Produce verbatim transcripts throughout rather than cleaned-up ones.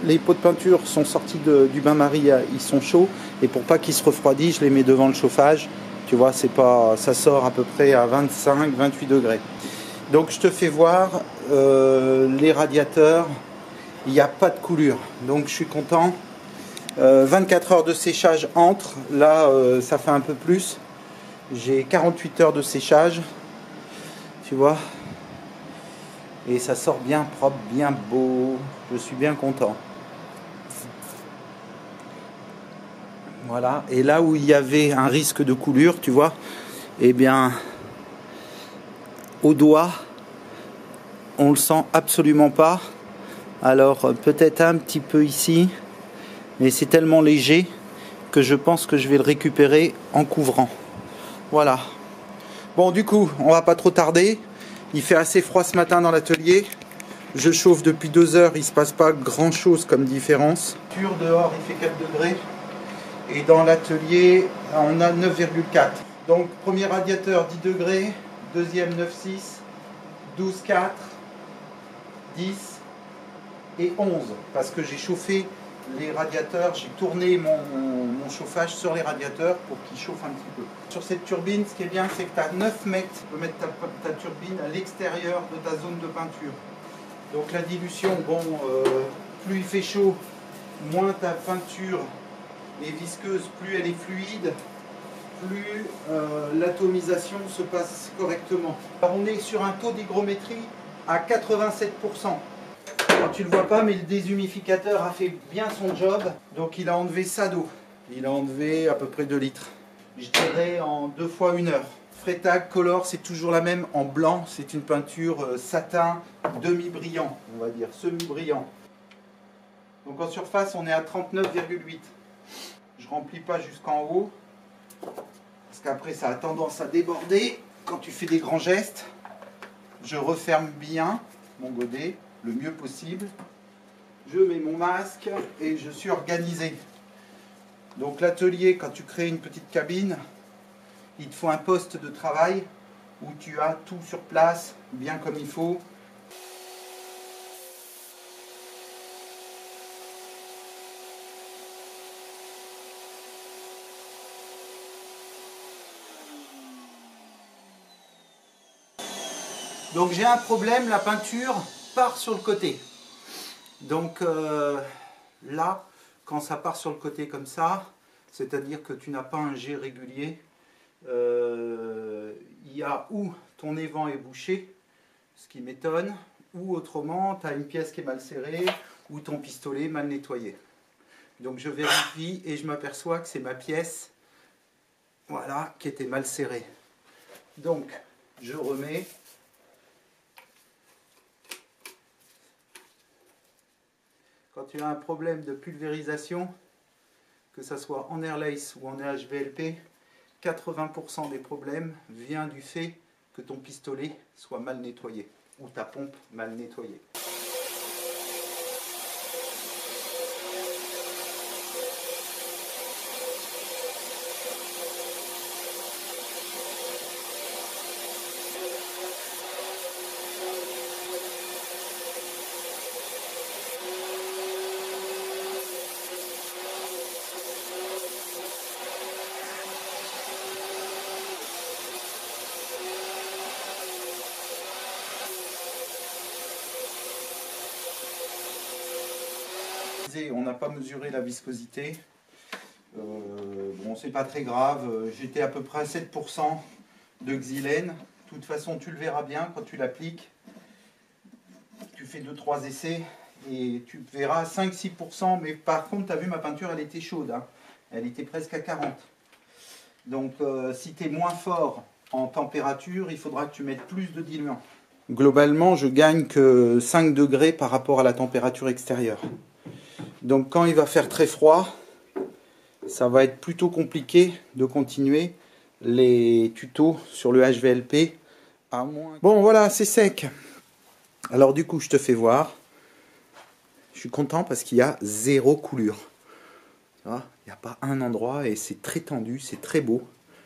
les pots de peinture sont sortis de, du bain-marie, ils sont chauds. Et pour pas qu'ils se refroidissent, je les mets devant le chauffage. Tu vois, c'est pas, ça sort à peu près à vingt-cinq vingt-huit degrés. Donc je te fais voir euh, les radiateurs. Il n'y a pas de coulure. Donc je suis content. Euh, vingt-quatre heures de séchage entre. Là, euh, ça fait un peu plus. J'ai quarante-huit heures de séchage. Tu vois. Et ça sort bien propre, bien beau. Je suis bien content. Voilà. Et là où il y avait un risque de coulure, tu vois, eh bien, au doigt, on le sent absolument pas. Alors peut-être un petit peu ici, mais c'est tellement léger que je pense que je vais le récupérer en couvrant. Voilà. Bon, du coup, on va pas trop tarder. Il fait assez froid ce matin dans l'atelier. Je chauffe depuis deux heures, il ne se passe pas grand chose comme différence. Dehors, il fait quatre degrés. Et dans l'atelier, on a neuf virgule quatre. Donc, premier radiateur, dix degrés. Deuxième, neuf virgule six. douze virgule quatre. dix. Et onze. Parce que j'ai chauffé les radiateurs, j'ai tourné mon, mon chauffage sur les radiateurs pour qu'ils chauffent un petit peu. Sur cette turbine, ce qui est bien, c'est que tu as neuf mètres. Tu peux mettre ta, ta turbine à l'extérieur de ta zone de peinture. Donc la dilution, bon, euh, plus il fait chaud, moins ta peinture est visqueuse, plus elle est fluide, plus euh, l'atomisation se passe correctement. Alors on est sur un taux d'hygrométrie à quatre-vingt-sept pour cent. Alors, tu ne le vois pas, mais le déshumificateur a fait bien son job. Donc il a enlevé ça d'eau. Il a enlevé à peu près deux litres. Je dirais en deux fois une heure. Freytag Color, c'est toujours la même en blanc. C'est une peinture euh, satin demi-brillant, on va dire, semi-brillant. Donc en surface, on est à trente-neuf virgule huit. Je remplis pas jusqu'en haut, parce qu'après ça a tendance à déborder quand tu fais des grands gestes. Je referme bien mon godet le mieux possible. Je mets mon masque et je suis organisé. Donc l'atelier, quand tu crées une petite cabine, il te faut un poste de travail où tu as tout sur place, bien comme il faut. Donc j'ai un problème, la peinture part sur le côté. Donc euh, là, quand ça part sur le côté comme ça, c'est-à-dire que tu n'as pas un jet régulier, euh, il y a où ton évent est bouché, ce qui m'étonne, ou autrement, tu as une pièce qui est mal serrée, ou ton pistolet mal nettoyé. Donc je vérifie et je m'aperçois que c'est ma pièce, voilà, qui était mal serrée. Donc je remets. Quand tu as un problème de pulvérisation, que ce soit en airlace ou en H V L P, quatre-vingts pour cent des problèmes vient du fait que ton pistolet soit mal nettoyé ou ta pompe mal nettoyée. On n'a pas mesuré la viscosité. Euh, bon, c'est pas très grave. J'étais à peu près à sept pour cent de xylène. De toute façon, tu le verras bien quand tu l'appliques. Tu fais deux trois essais et tu verras cinq à six pour cent. Mais par contre, tu as vu, ma peinture, elle était chaude. Hein. Elle était presque à quarante. Donc, euh, si tu es moins fort en température, il faudra que tu mettes plus de diluant. Globalement, je gagne que cinq degrés par rapport à la température extérieure. Donc quand il va faire très froid, ça va être plutôt compliqué de continuer les tutos sur le H V L P. À moins... Bon voilà, c'est sec. Alors du coup, je te fais voir. Je suis content parce qu'il y a zéro coulure. Tu vois, il n'y a pas un endroit et c'est très tendu, c'est très beau.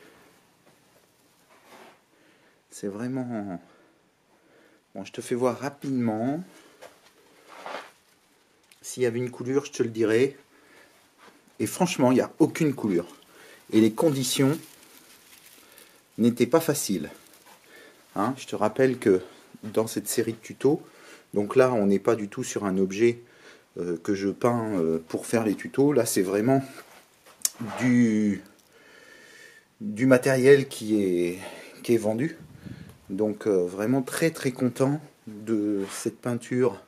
C'est vraiment... Bon, je te fais voir rapidement. S'il y avait une coulure, je te le dirais. Et franchement, il n'y a aucune coulure. Et les conditions n'étaient pas faciles. Hein, je te rappelle que dans cette série de tutos, donc là, on n'est pas du tout sur un objet euh, que je peins euh, pour faire les tutos. Là, c'est vraiment du, du matériel qui est, qui est vendu. Donc, euh, vraiment très très content de cette peinture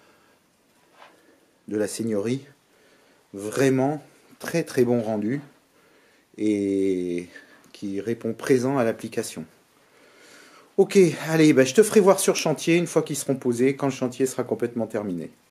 de la Seigneurie. Vraiment très très bon rendu et qui répond présent à l'application. Ok, allez, bah, je te ferai voir sur chantier une fois qu'ils seront posés, quand le chantier sera complètement terminé.